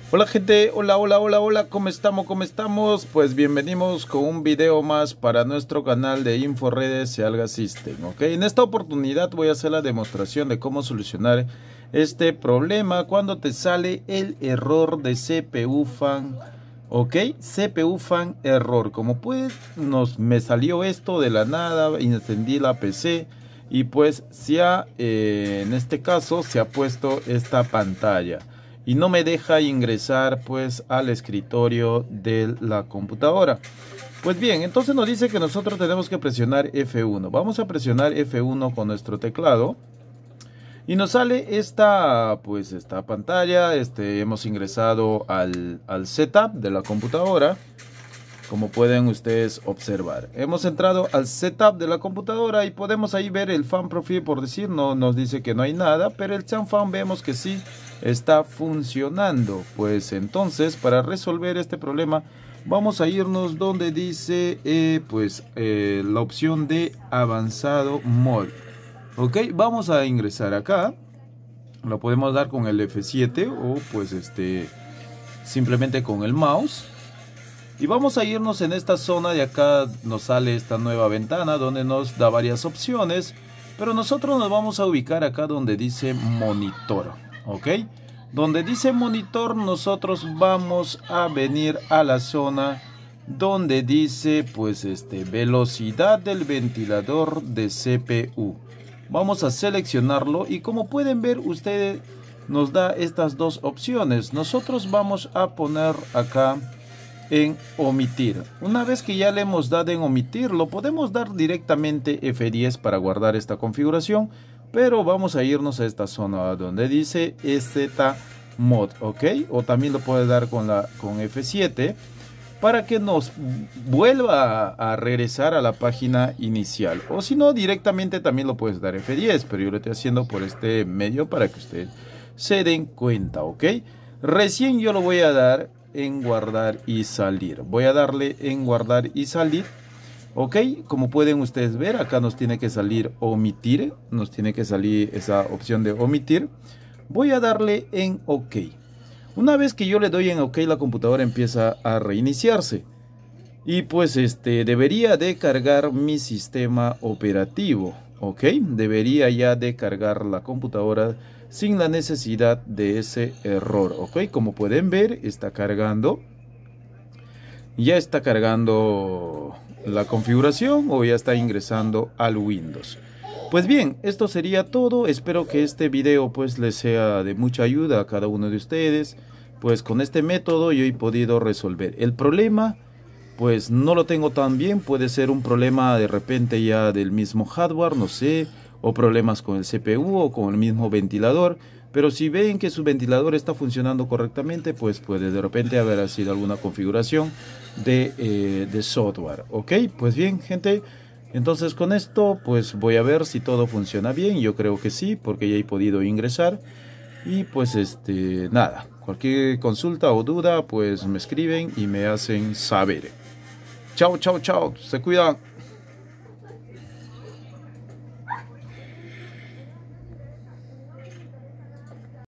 Hola gente, hola, ¿cómo estamos? ¿Cómo estamos? Pues bienvenidos con un video más para nuestro canal de InfoRedes y Alga System, ¿ok? En esta oportunidad voy a hacer la demostración de cómo solucionar este problema cuando te sale el error de CPU fan, ¿ok? CPU fan error. Como pues me salió esto de la nada, encendí la PC y pues en este caso se ha puesto esta pantalla y no me deja ingresar pues al escritorio de la computadora. Pues bien, entonces nos dice que nosotros tenemos que presionar F1. Vamos a presionar F1 con nuestro teclado y nos sale esta pantalla. Hemos ingresado al setup de la computadora. Como pueden ustedes observar, hemos entrado al setup de la computadora y podemos ahí ver el fan profile, por decir, no nos dice que no hay nada, pero el fan vemos que sí está funcionando. Pues entonces, para resolver este problema, vamos a irnos donde dice la opción de avanzado mode. Ok, vamos a ingresar acá. Lo podemos dar con el F7 o simplemente con el mouse. Y vamos a irnos en esta zona de acá. Nos sale esta nueva ventana donde nos da varias opciones, pero nosotros nos vamos a ubicar acá donde dice monitor, ok. Donde dice monitor, nosotros vamos a venir a la zona donde dice velocidad del ventilador de CPU. Vamos a seleccionarlo y como pueden ver ustedes, nos da estas dos opciones. Nosotros vamos a poner acá en omitir. Una vez que ya le hemos dado en omitir, lo podemos dar directamente F10 para guardar esta configuración, pero vamos a irnos a esta zona donde dice ZMod, ok, o también lo puede dar con F7 para que nos vuelva a regresar a la página inicial, o si no directamente también lo puedes dar F10, pero yo lo estoy haciendo por este medio para que ustedes se den cuenta, ok. Recién yo lo voy a dar en guardar y salir. Voy a darle en guardar y salir. Ok, como pueden ustedes ver, acá nos tiene que salir omitir. Nos tiene que salir esa opción de omitir. Voy a darle en OK. Una vez que yo le doy en OK, la computadora empieza a reiniciarse. Y pues debería de cargar mi sistema operativo. Ok, debería ya de cargar la computadora sin la necesidad de ese error. Ok, como pueden ver, está cargando. Ya está cargando la configuración o ya está ingresando al Windows. Pues bien, esto sería todo. Espero que este video pues les sea de mucha ayuda a cada uno de ustedes. Pues con este método yo he podido resolver el problema. Pues no lo tengo tan bien, puede ser un problema de repente ya del mismo hardware, no sé, o problemas con el CPU o con el mismo ventilador, pero si ven que su ventilador está funcionando correctamente, pues puede de repente haber sido alguna configuración de software, ok. Pues bien gente, entonces con esto pues voy a ver si todo funciona bien. Yo creo que sí, porque ya he podido ingresar. Y pues nada, cualquier consulta o duda pues me escriben y me hacen saber. Chao, chao, chao. Se cuidan.